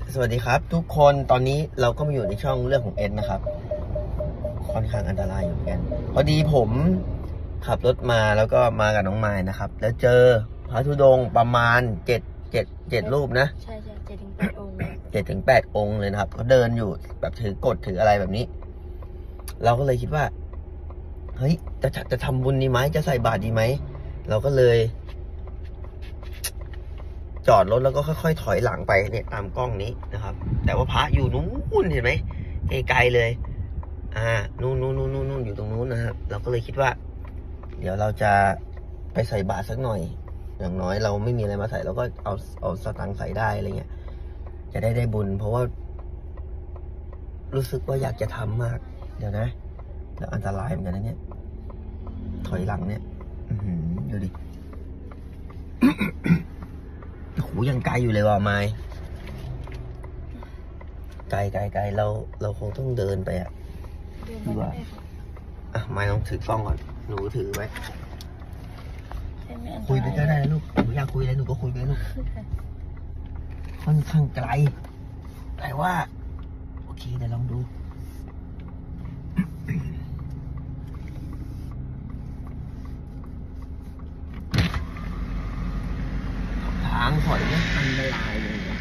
สวัสดีครับทุกคนตอนนี้เราก็มาอยู่ในช่องเรื่องของเอ็นนะครับค่อนข้างอันตรายอยู่เหมือนกันพอดีผมขับรถมาแล้วก็มากับน้องไม้นะครับแล้วเจอพระธุดงค์ประมาณเจ็ดรูปนะใช่7-8 องค์ 7-8 องค์เลยนะครับเขาเดินอยู่แบบถือกฎถืออะไรแบบนี้เราก็เลยคิดว่าเฮ้ยจะทำบุญดีไหมจะใส่บาตรดีไหมเราก็เลยจอดรถแล้วก็ค่อยๆถอยหลังไปเนี่ยตามกล้องนี้นะครับแต่ว่าพระอยู่นู้นเห็นไหมไกลๆเลยนู่นอยู่ตรงนู้นนะครับเราก็เลยคิดว่าเดี๋ยวเราจะไปใส่บาตรสักหน่อยอย่างน้อยเราไม่มีอะไรมาใส่เราก็เอาสตังค์ใส่ได้อะไรเงี้ยจะได้บุญเพราะว่ารู้สึกว่าอยากจะทำมากเดี๋ยวนะแล้วอันตรายเหมือนกันนะเนี่ยถอยหลังเนี่ยดูดิ โหยังไกลอยู่เลยว่ะไม้ไกลเราคงต้องเดินไปดีกว่าไม้ต้องถือกล้องก่อนหนูถือไว้คุยไปก็ได้นะลูกหนูอยากคุยอะไรหนูก็คุยไปลูกค่อนข้างไกลแต่ว่าโอเคเดี๋ยวลองดูทางถอยเนี่ยอันตรายเลยนะ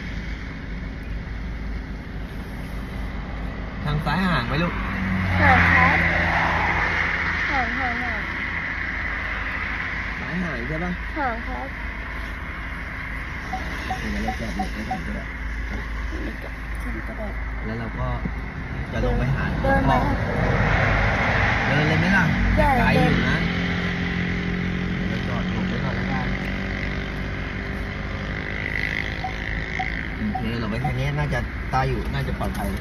ทางซ้ายห่างไหมลูกห่างครับห่างซ้ายห่างใช่ปะห่างครับเดี๋ยวเราแกะเหล็กไว้ก่อนก็ได้แล้วเราก็จะลงไปหาเดินเลยไหมล่ะไกลอยู่นะเดี๋ยวเราจอดลงไปก่อนแล้วกันโอเคเราไปแค่นี้น่าจะตายอยู่น่าจะปลอดภัย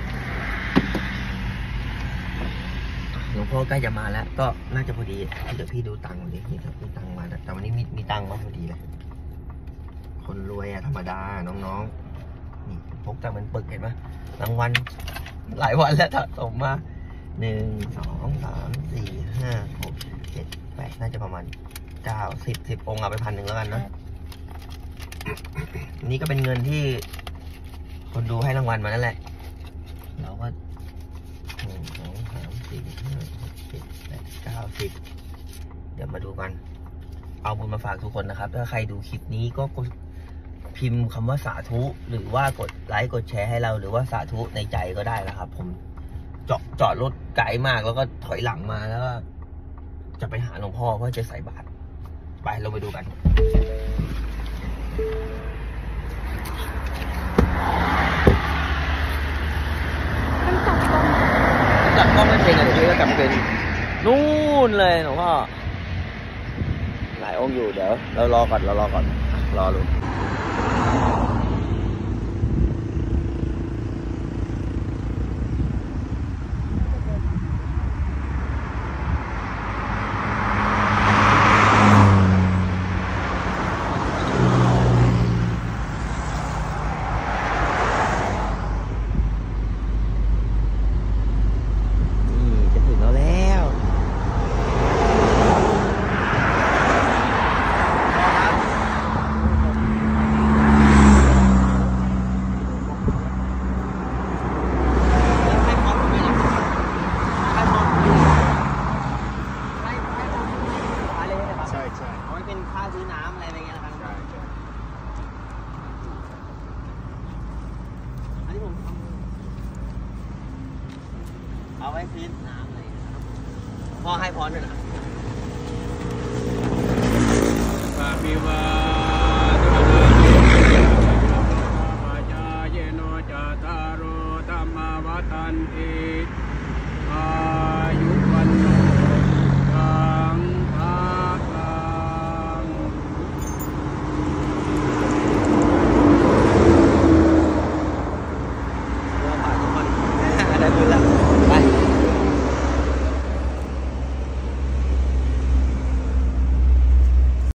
หลวงพ่อใกล้จะมาแล้วก็น่าจะพอดีเดี๋ยวพี่ดูตังค์ดิมีตังค์มาแต่วันนี้มีตังค์มาพอดีเลยคนรวยธรรมดาน้องๆนี่พกตังค์เป็นปึกเห็นไหมรางวัลหลายวันแล้วสมมา1 2 3 4 5 6 7 8น่าจะประมาณ9 10 องค์เอาไป1,000แล้วกันนะนี่ก็เป็นเงินที่คนดูให้รางวัลมานั่นแหละเราก็1 2 3 4 5 6 7 8 9 10เดี๋ยวมาดูกันเอาบุญมาฝากทุกคนนะครับถ้าใครดูคลิปนี้ก็พิมพ์คำว่าสาธุหรือว่ากดไลค์กดแชร์ให้เราหรือว่าสาธุในใจก็ได้นะครับผมจอดรถไกลมากแล้วก็ถอยหลังมาแล้วก็จะไปหาหลวงพ่อเพื่อจะใส่บาตรไปเราไปดูกันจับกล้องไม่เป็นเดี๋ยวพี่ก็จับเป็นนู่นเลยหลวงพ่อหลายองค์อยู่เดี๋ยวเรารอก่อนรอดูเป็นค่าซื้อน้ำอะไรไปเงี้ยนะครับอันนี้ผมเอาไว้ซื้อน้ำอะไรนะครับพ่อให้พรด้วยนะ